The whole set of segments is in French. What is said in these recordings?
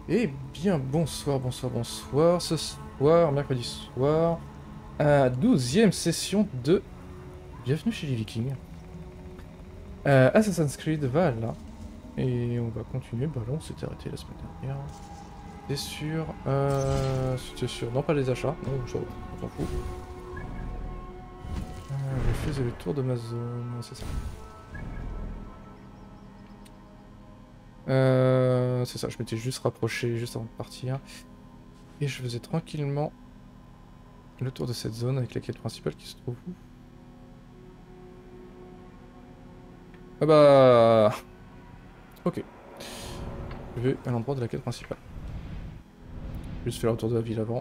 Eh bien, bonsoir, bonsoir, bonsoir. Ce soir, mercredi soir, 12e session de Bienvenue chez les Vikings. Assassin's Creed Valhalla. Et on va continuer. Bah là, on s'était arrêté la semaine dernière. C'est sûr. C'était sûr. Non, pas les achats. Non, ça va, on s'en fout. Je faisais le tour de ma zone. C'est ça. C'est ça, je m'étais juste rapproché juste avant de partir. Et je faisais tranquillement le tour de cette zone avec la quête principale qui se trouve où? Ah bah... Ok. Je vais à l'endroit de la quête principale. Juste faire le tour de la ville avant.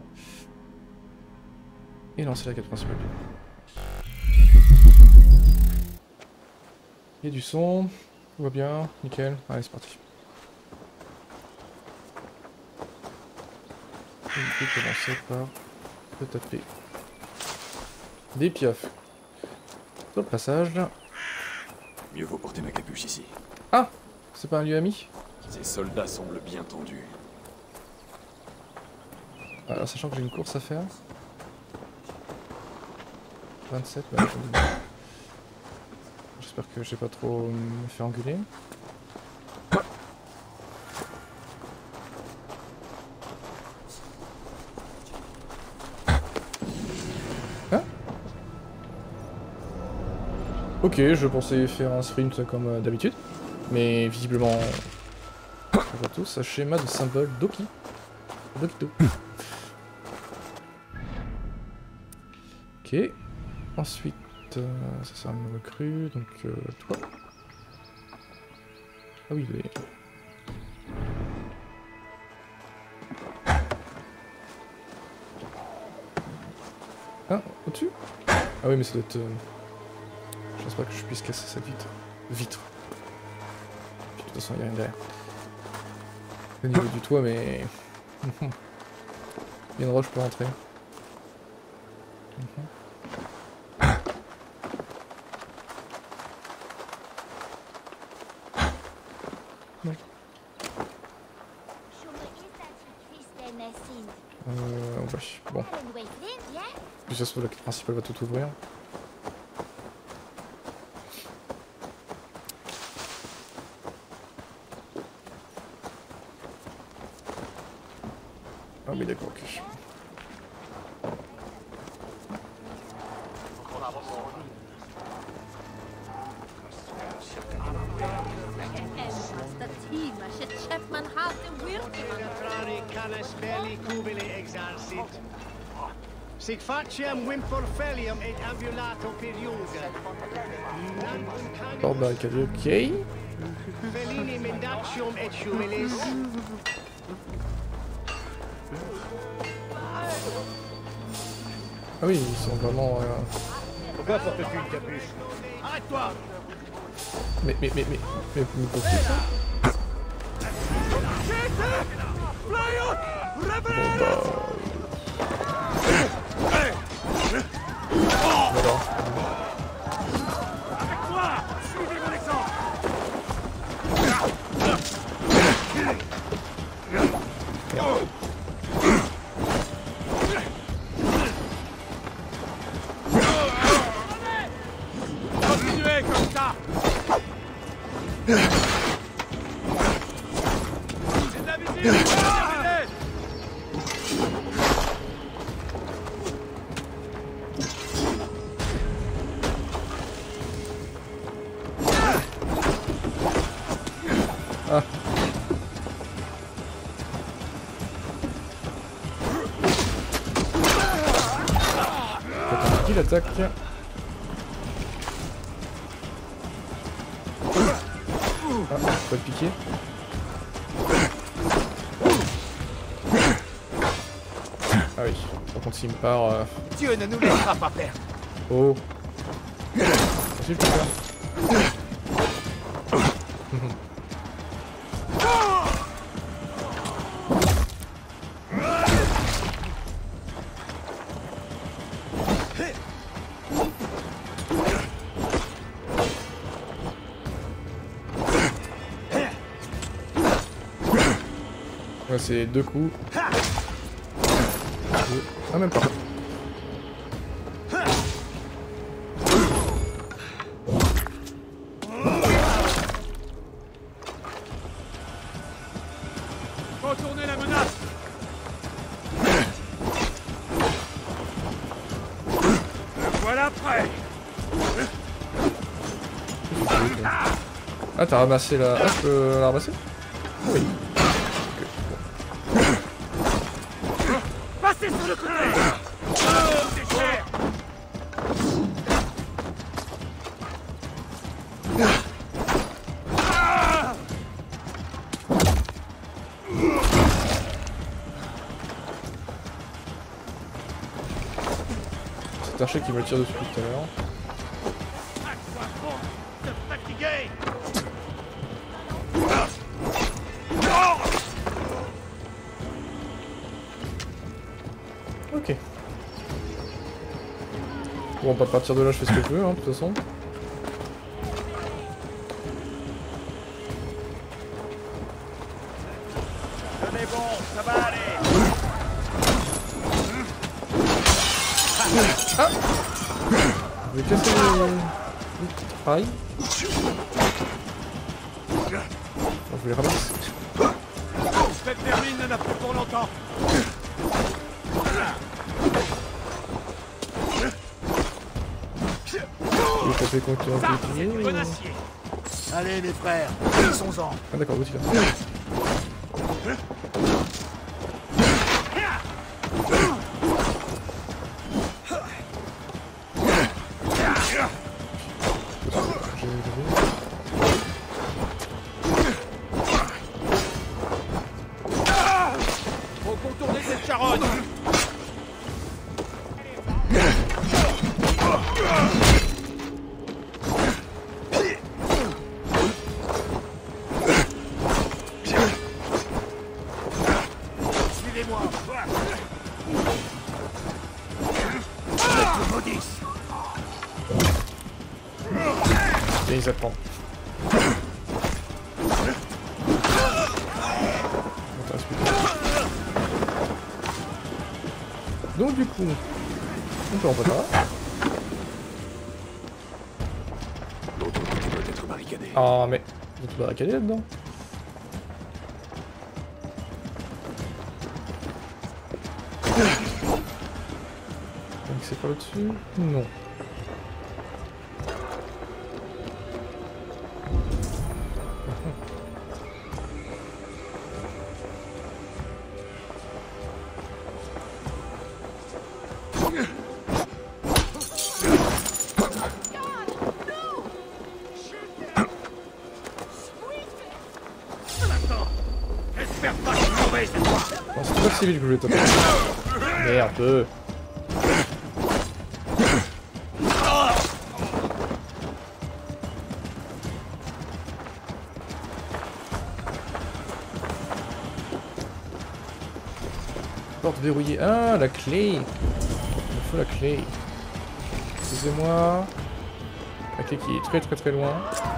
Et lancer la quête principale. Il y a du son. Tout va bien. Nickel. Allez, c'est parti. Je vais commencer par le taper des piafs sur le passage. Mieux vaut porter ma capuche ici. Ah! C'est pas un lieu ami? Ces soldats semblent bien tendus. Alors, sachant que j'ai une course à faire. 27, bah, j'espère que je vais pas trop me faire engueuler. Hein? Ok, je pensais faire un sprint comme d'habitude, mais visiblement, on voit tous un schéma de symbole Doki. Dokito. Ok. Ensuite, ça c'est un recrue, donc toi. Ah oui, mais... Ah, au-dessus? Ah oui, mais ça doit être... Je pense pas que je puisse casser cette vitre. Vitre. Puis, de toute façon, il n'y a rien derrière. Au niveau du toit, mais... Il y a une roche pour entrer. Non. Ouais, bon. Puis ça se trouve, la quête principale va tout ouvrir. Ah oui, d'accord, ok. Sig faciem Wimporfelium et ambulato periuga. Porte barricadée, ok. Felini mendacium et jubilis. Ah oui, ils sont vraiment... Pourquoi portes-tu une capuche? Arrête-toi! Mais pourquoi ça? Bon bah... Voilà. Avec toi! Suivez mon exemple! Continuez comme ça! C'est de la visite! Ah. Attends, qui l'attaque? Ah, faut le piquer. Ah oui, par contre s'il me part... Dieu ne nous laissera pas perdre! Oh. Qu'est-ce que je peux faire? Ouais, c'est 2 coups. Ah, même pas. Retournez la menace. Voilà prêt. Ah, t'as ramassé la... Ah, je peux la ramasser? Oui. Passez sur le côté. C'est cher. C'est archer qui me tire dessus tout à l'heure. À quoi bon de fatiguer. Ok. Bon, pas à partir de là, je fais ce que je veux, hein, de toute façon. Tenez bon, ça va aller. Ah! Je vais casser les trailles. Je voulais ramasser. Cette termine n'en a plus pour longtemps. Je vais taper contre un Ça, c'est bouclier. du bon acier. Allez les frères, finissons-en. Ah d'accord, l'autre il a. J'ai levé. Faut contourner cette charogne. Suivez-moi. Maudisse. Et ils attendent. Donc du coup, on peut en pas. L'autre côté doit être barricadé. Ah mais, vous êtes barricadé là-dedans. Donc c'est pas là-dessus? Non. J'espère pas que je m'en vais cette fois. Non, c'est pas civil que je voulais taper. Merde. Porte verrouillée. Ah, la clé. Il me faut la clé. Excusez-moi. La clé qui est très loin.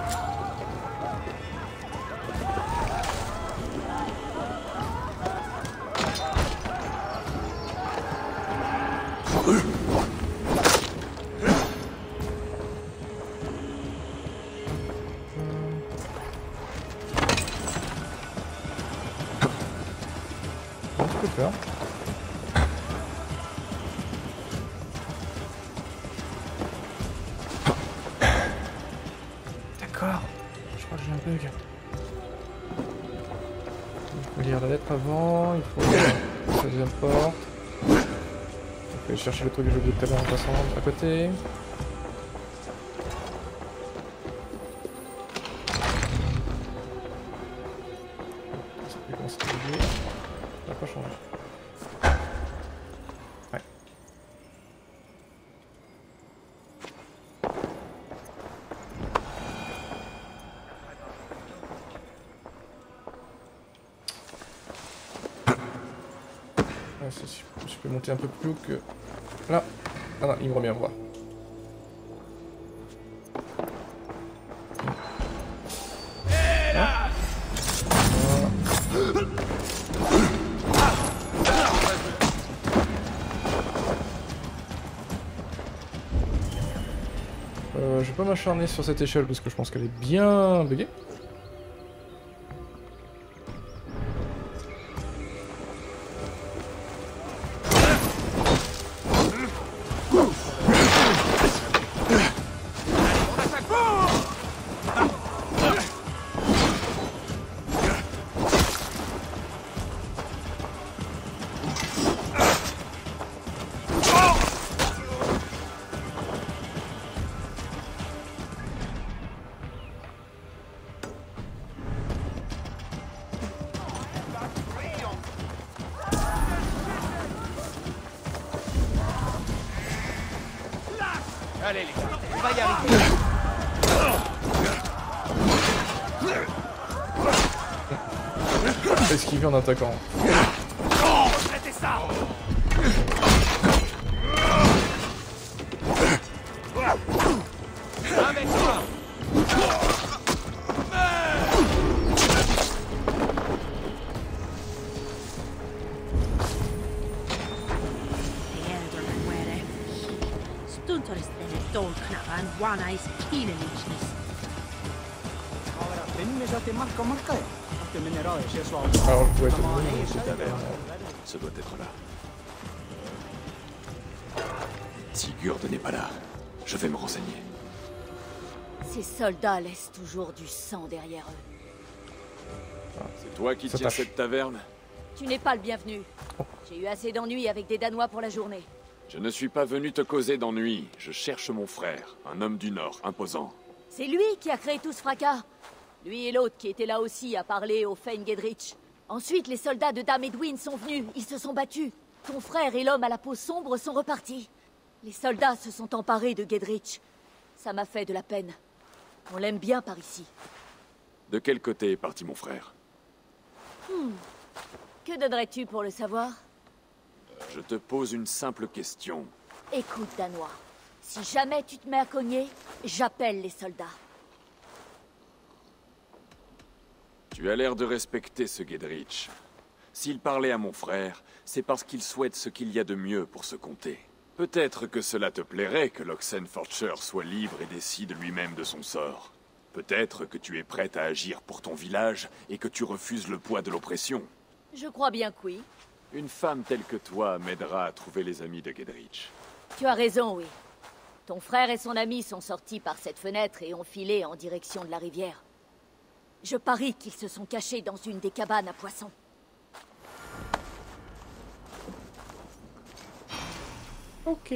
Comment tu peux faire? D'accord. Je crois que j'ai un bug. Il faut lire la lettre avant, il faut lire la deuxième porte. Il faut aller chercher le truc que j'ai oublié tout à l'heure en passant à côté. Ça fait comment c'est oublié. Ça n'a pas changé. Ouais. Ouais, si je peux monter un peu plus haut que... Là. Ah non, il me remet en bas. pas m'acharner sur cette échelle parce que je pense qu'elle est bien buggée. Allez les gars, on va y arriver. Esquiver en attaquant. Arrêtez ça. Avec toi. Alors je dois être Ce doit être là. Sigurd n'est pas là. Je vais me renseigner. Ces soldats laissent toujours du sang derrière eux. C'est toi qui Ça tiens tâche. cette taverne? Tu n'es pas le bienvenu. J'ai eu assez d'ennuis avec des Danois pour la journée. Je ne suis pas venu te causer d'ennui. Je cherche mon frère, un homme du Nord, imposant. C'est lui qui a créé tout ce fracas. Lui et l'autre qui était là aussi à parler au Fane Gedrich. Ensuite, les soldats de Dame Edwin sont venus. Ils se sont battus. Ton frère et l'homme à la peau sombre sont repartis. Les soldats se sont emparés de Gedrich. Ça m'a fait de la peine. On l'aime bien par ici. De quel côté est parti mon frère? Que donnerais-tu pour le savoir? Je te pose une simple question. Écoute, Danois. Si jamais tu te mets à cogner, j'appelle les soldats. Tu as l'air de respecter ce Gedrich. S'il parlait à mon frère, c'est parce qu'il souhaite ce qu'il y a de mieux pour se compter. Peut-être que cela te plairait que l'Oxenfordshire soit libre et décide lui-même de son sort. Peut-être que tu es prête à agir pour ton village et que tu refuses le poids de l'oppression. Je crois bien que oui. Une femme telle que toi m'aidera à trouver les amis de Gedrich. Tu as raison, oui. Ton frère et son ami sont sortis par cette fenêtre et ont filé en direction de la rivière. Je parie qu'ils se sont cachés dans une des cabanes à poissons. Ok.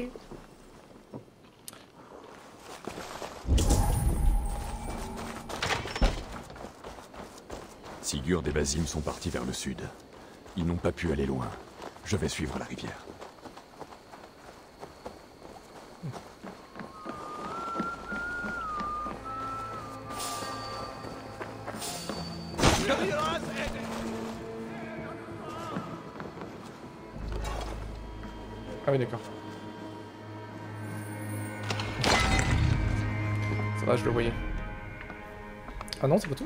Sigurd et Basim sont partis vers le sud. Ils n'ont pas pu aller loin. Je vais suivre la rivière. Ah oui, d'accord. Ça va, je le voyais. Ah non, c'est pas tout.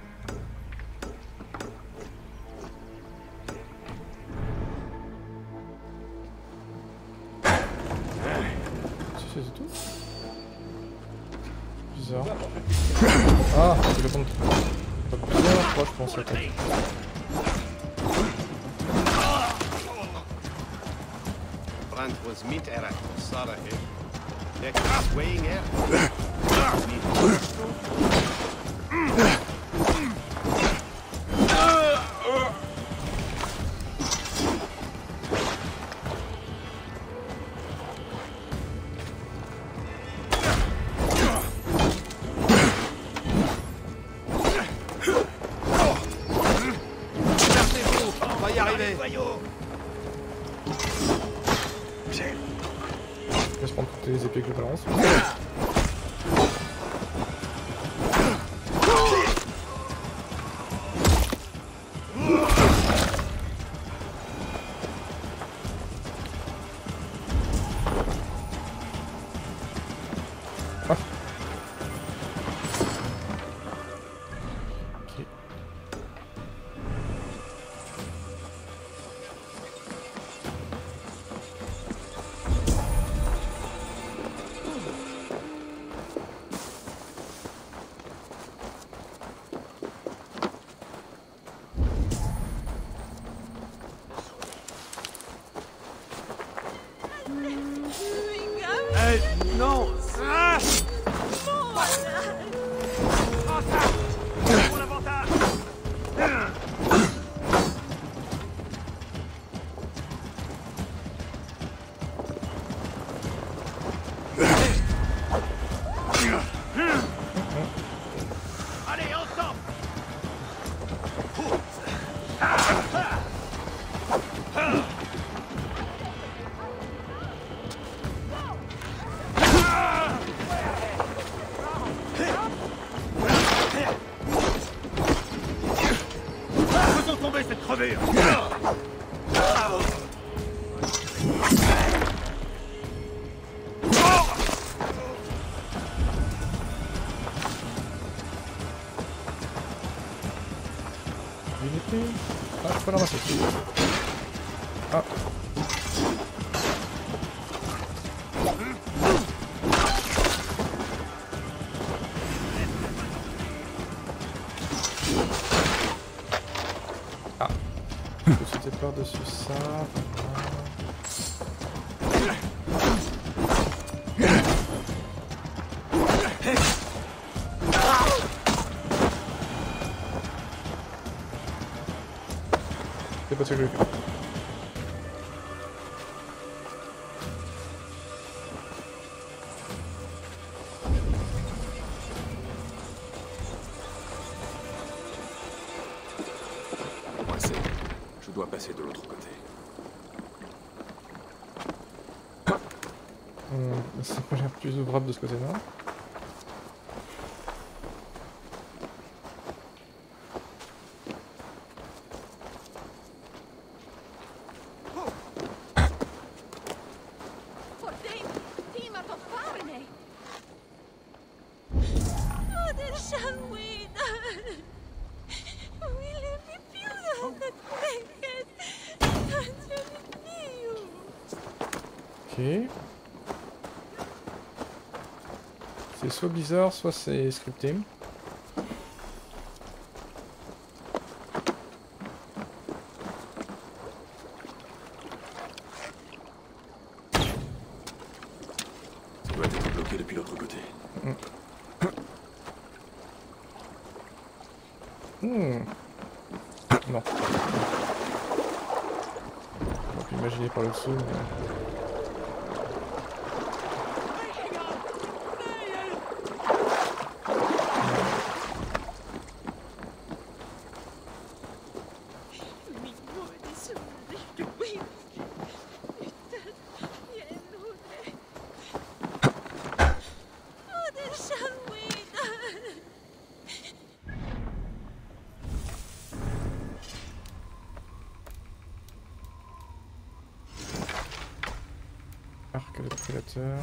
C'est tout. Bizarre. Ah, c'est le bon. Pas bien proche, je pense. Attends. Brand was meat era, Sarah here. Next weighing air. On va y arriver. Je vais se prendre toutes les épées que je balance. Ah. Ok. Non. Ah. Mon avantage. Allez, ensemble. Faisons tomber cette crevure. Une épée. Ah, je peux la ramasser. Ah. Ah. Je peux sauter par-dessus ça. C'est pas ce que je veux faire. Coincé. Je dois passer de l'autre côté. Ça n'a l'air plus ouvrable de ce côté-là. Ok. C'est soit Blizzard, soit c'est scripté. Ça doit être bloqué depuis l'autre côté. Non. On peut imaginer par le dessous, mais... Arc de prédateur.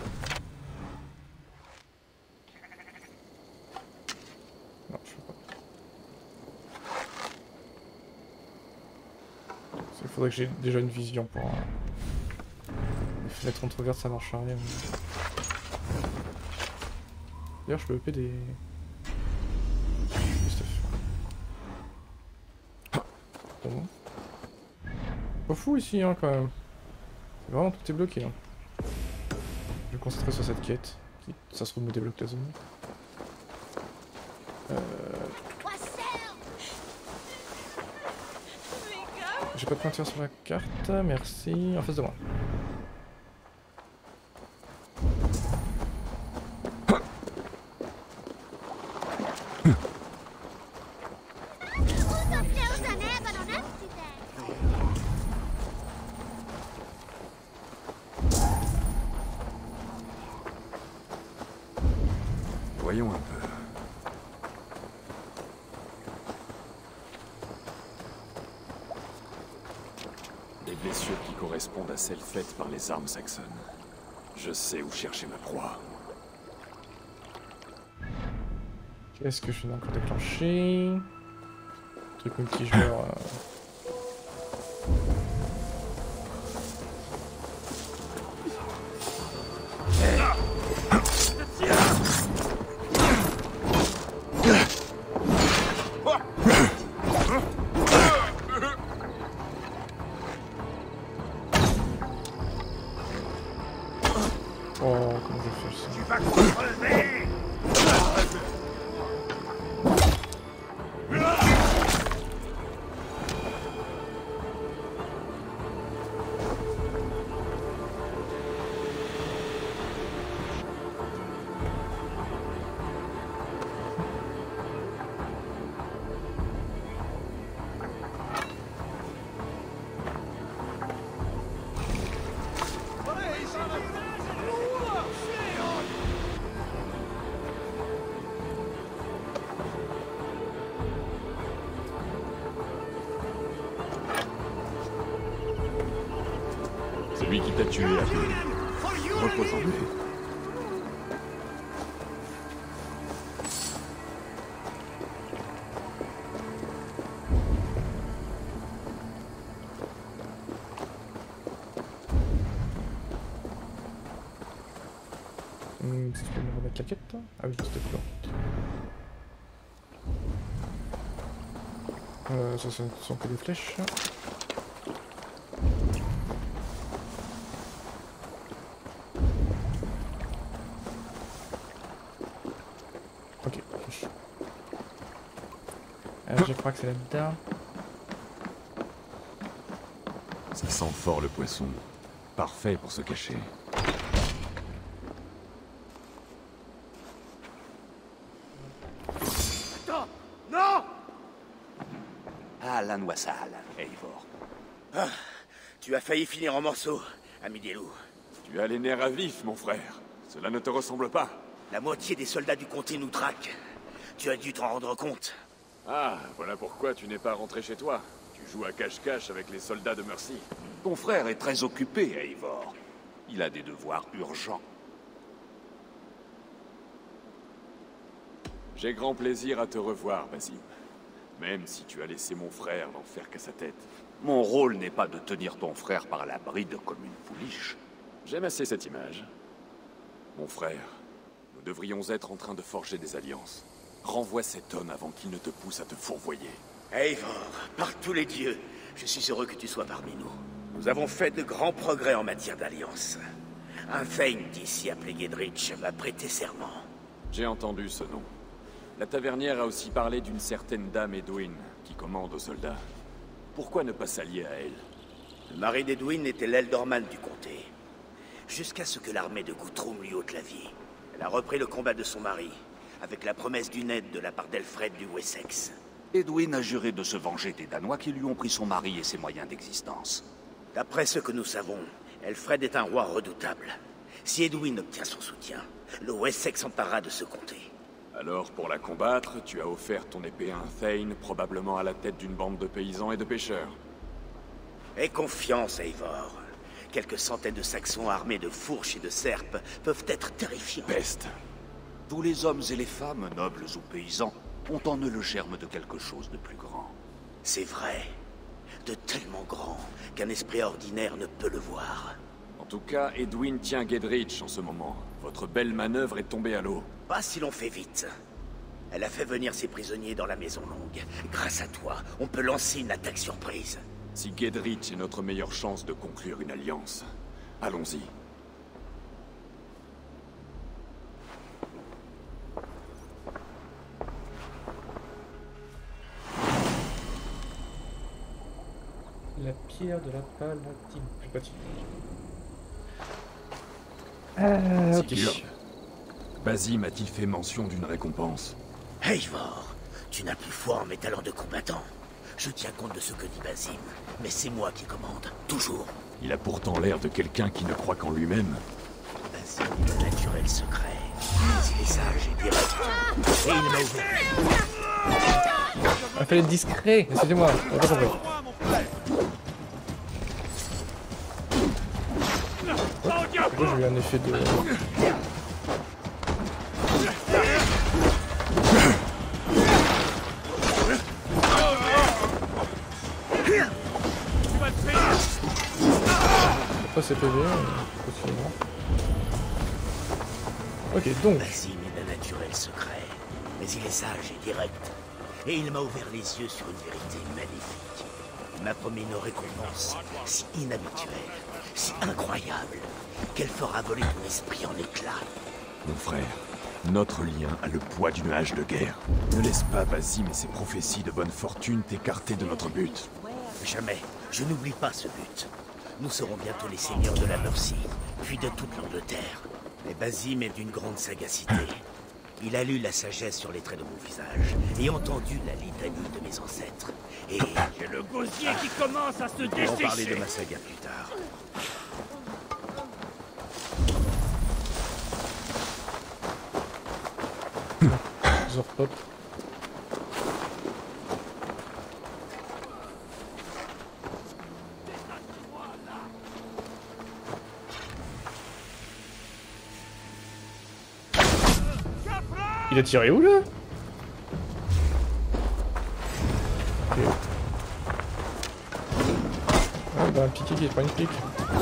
Non, je peux pas. Il faudrait que j'ai déjà une vision pour... Les fenêtres entrouvertes, ça marche à rien. D'ailleurs, je peux EP des stuff. Bon. Pas fou ici, hein, quand même. Vraiment, tout est bloqué. Hein. Je vais me concentrer sur cette quête. Qui, ça se trouve, me débloque la zone. J'ai pas de pointure sur la carte, merci. En face de moi. Voyons un peu. Des blessures qui correspondent à celles faites par les armes saxonnes. Je sais où chercher ma proie. Qu'est-ce que je viens encore déclencher? Truc multijoueur. Oh, comment je fais ça? Tu vas crever! Celui qui t'a tué a péri. Repose en paix. Si tu peux me remettre la quête, toi? Ah oui, c'était plus long. Ça, ce ne sont que des flèches. Ok, flèche. Je crois que c'est là-dedans. Ça sent fort le poisson. Parfait pour se cacher. Attends! Non! Ahlan wa sahlan, Eivor. Ah, tu as failli finir en morceaux, ami des loups. Tu as les nerfs à vif, mon frère. Cela ne te ressemble pas. La moitié des soldats du comté nous traquent. Tu as dû t'en rendre compte. Ah, voilà pourquoi tu n'es pas rentré chez toi. Tu joues à cache-cache avec les soldats de Mercy. Ton frère est très occupé, Eivor. Il a des devoirs urgents. J'ai grand plaisir à te revoir, Basim. Même si tu as laissé mon frère n'en faire qu'à sa tête. Mon rôle n'est pas de tenir ton frère par la bride comme une pouliche. J'aime assez cette image. Mon frère, nous devrions être en train de forger des alliances. Renvoie cet homme avant qu'il ne te pousse à te fourvoyer. Eivor, par tous les dieux, je suis heureux que tu sois parmi nous. Nous avons fait de grands progrès en matière d'alliance. Un Thane d'ici appelé Gedrich m'a prêté serment. J'ai entendu ce nom. La tavernière a aussi parlé d'une certaine dame Edwin qui commande aux soldats. Pourquoi ne pas s'allier à elle? Le mari d'Edwin était l'Eldorman du comté. Jusqu'à ce que l'armée de Guthrum lui ôte la vie. Elle a repris le combat de son mari, avec la promesse d'une aide de la part d'Elfred du Wessex. Edwin a juré de se venger des Danois qui lui ont pris son mari et ses moyens d'existence. D'après ce que nous savons, Elfred est un roi redoutable. Si Edwin obtient son soutien, le Wessex s'emparera de ce comté. Alors, pour la combattre, tu as offert ton épée à un Thane, probablement à la tête d'une bande de paysans et de pêcheurs. Aie confiance, Eivor. Quelques centaines de Saxons armés de fourches et de serpes peuvent être terrifiants. Peste. Tous les hommes et les femmes, nobles ou paysans, ont en eux le germe de quelque chose de plus grand. C'est vrai. De tellement grand qu'un esprit ordinaire ne peut le voir. En tout cas, Edwin tient Gedrich en ce moment. Votre belle manœuvre est tombée à l'eau. Pas si l'on fait vite. Elle a fait venir ses prisonniers dans la Maison Longue. Grâce à toi, on peut lancer une attaque surprise. Si Gedrich est notre meilleure chance de conclure une alliance, allons-y. La pierre de la Palatine. Je sais pas si. Sigurd, Basim a-t-il fait mention d'une récompense? Eivor, tu n'as plus foi en mes talents de combattant. Je tiens compte de ce que dit Basim, mais c'est moi qui commande, toujours. Il a pourtant l'air de quelqu'un qui ne croit qu'en lui-même. Basim est un naturel secret. Il est sage et direct. Et il m'a ouvert. Il fallait être discret, excusez-moi, on va pas compris. Pourquoi j'ai eu un effet de... Ça c'est PV, possiblement. Ok, donc... Basim est d'un naturel secret, mais il est sage et direct. Et il m'a ouvert les yeux sur une vérité magnifique. Il m'a promis une récompense si inhabituelle, si incroyable, qu'elle fera voler ton esprit en éclats. Mon frère, notre lien a le poids d'une hache de guerre. Ne laisse pas Basim et ses prophéties de bonne fortune t'écarter de notre but. Jamais, je n'oublie pas ce but. Nous serons bientôt les seigneurs de la Mercie, puis de toute l'Angleterre. Mais Basim est d'une grande sagacité. Il a lu la sagesse sur les traits de mon visage et entendu la litanie de mes ancêtres. Et J'ai le gosier qui commence à se on va en parler de dessécher. ma saga plus tard. Zorpop. Il a tiré où là? Ok. Ah bah un piqué qui est pas une pique.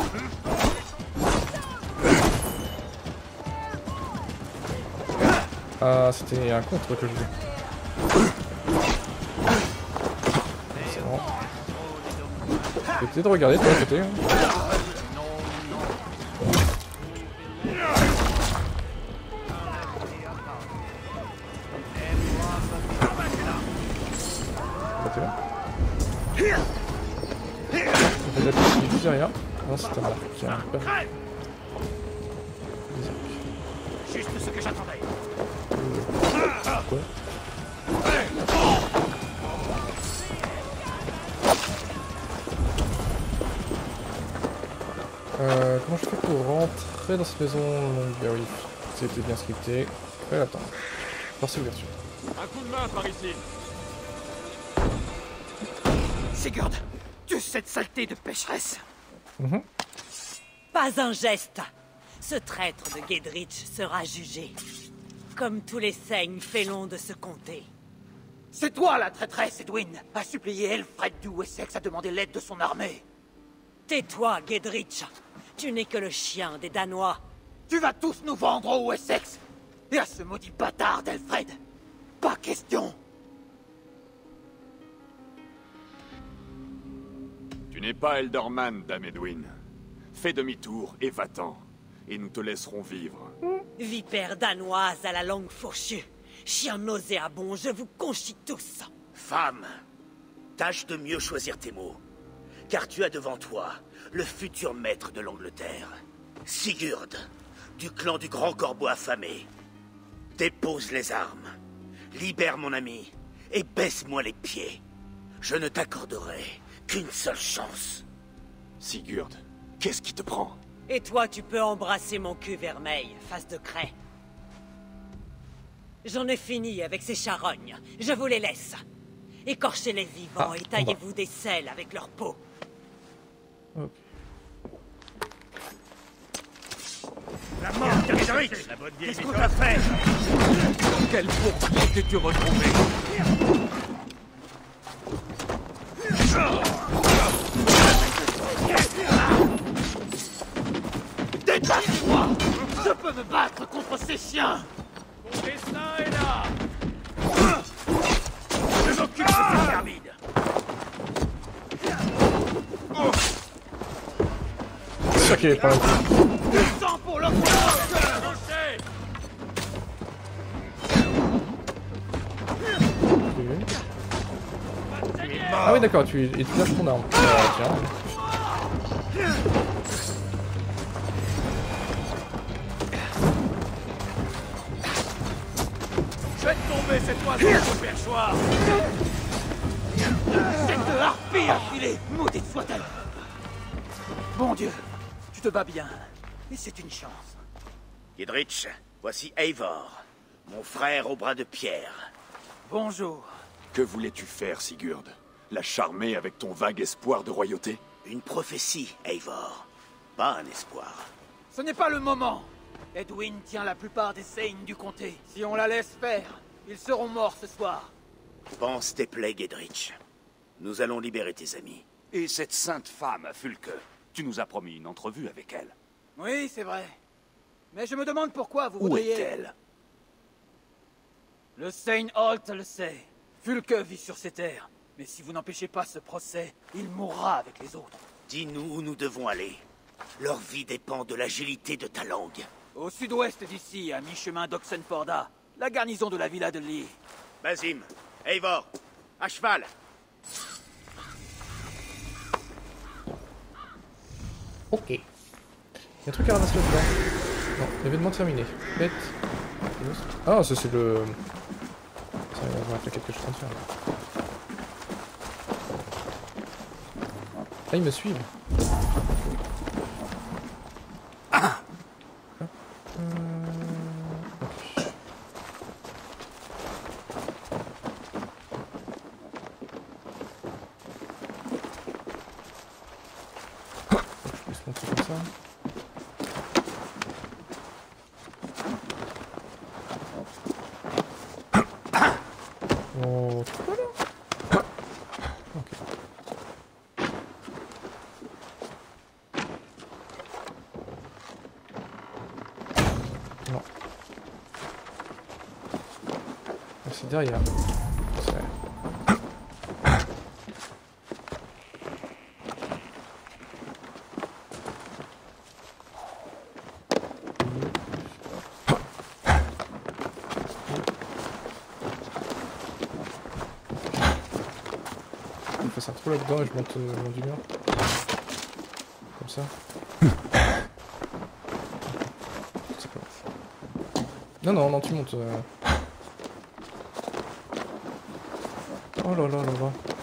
Ah c'était un contre que je voulais. C'est bon. Tu peux peut-être regarder toi à côté. Hein. T'es là? On fait de la petite il dit rien. Non c'est un arc. Qui a un peu. Juste ce que j'attendais. Quoi? Comment je fais pour rentrer dans cette maison longue? Ah oui, c'était bien scripté. Je vais l'attendre. Force ouverture. Un coup de main par ici. Sigurd, tu cette saleté de pécheresse. Pas un geste. Ce traître de Gedrich sera jugé. Comme tous les saignes félons de ce comté. C'est toi la traîtresse, Edwin, à supplier Elfred du Wessex à demander l'aide de son armée. Tais-toi, Gedrich. Tu n'es que le chien des Danois. Tu vas tous nous vendre au Wessex. Et à ce maudit bâtard d'Elfred. Pas question. Tu n'es pas Eldorman, Dame Edwin. Fais demi-tour et va-t'en. Et nous te laisserons vivre. Vipère danoise à la langue fourchue. Chien nauséabond, je vous conchis tous. Femme, tâche de mieux choisir tes mots. Car tu as devant toi le futur maître de l'Angleterre. Sigurd, du clan du Grand Corbeau affamé. Dépose les armes, libère mon ami, et baisse-moi les pieds. Je ne t'accorderai qu'une seule chance. Sigurd, qu'est-ce qui te prend? Et toi, tu peux embrasser mon cul vermeil, face de craie. J'en ai fini avec ces charognes. Je vous les laisse. Écorchez-les vivants et taillez-vous des selles avec leur peau. Ok. La mort de Gedrich. Qu'est-ce qu'on t'a fait? Quel bourbier t'es-tu retrouvé? Détache-toi. Je peux me battre contre ces chiens. Mon destin est là. Je m'occupe de ces termites. C'est sûr qu'il est pas là. Le sang pour l'empereur. Ah oui d'accord, et tu lâches ton arme. Tiens. Faites tomber cet oiseau au perchoir. Cette harpie affilée, maudite soit-elle. Bon Dieu, tu te bats bien. Et c'est une chance. Gedrich, voici Eivor, mon frère au bras de pierre. Bonjour. Que voulais-tu faire, Sigurd? La charmer avec ton vague espoir de royauté? Une prophétie, Eivor. Pas un espoir. Ce n'est pas le moment. Edwin tient la plupart des Saignes du comté. Si on la laisse faire, ils seront morts ce soir. Pense tes plaies, Gedrich. Nous allons libérer tes amis. Et cette sainte femme, Fulke, tu nous as promis une entrevue avec elle. Oui, c'est vrai. Mais je me demande pourquoi vous Où voudriez... est-elle? Le Saint Holt le sait. Fulke vit sur ces terres. Mais si vous n'empêchez pas ce procès, il mourra avec les autres. Dis-nous où nous devons aller. Leur vie dépend de l'agilité de ta langue. Au sud-ouest d'ici, à mi-chemin d'Oxenforda, la garnison de la villa de Lee. Basim, Eivor, à cheval. Ok. Il y a un truc à ramasser là-dedans. Non, l'événement terminé. Bête. Ah, ça c'est le... Ça va me rappeler quelque chose à faire là. Ah, ils me suivent. Ok. Je peux se monter comme ça. Oh, voilà. Ok. Non. C'est derrière. C'est vrai. Je fasse un trou là-dedans et je monte le long du mur. Comme ça. Non, non, non, tu montes. Oh là là là là.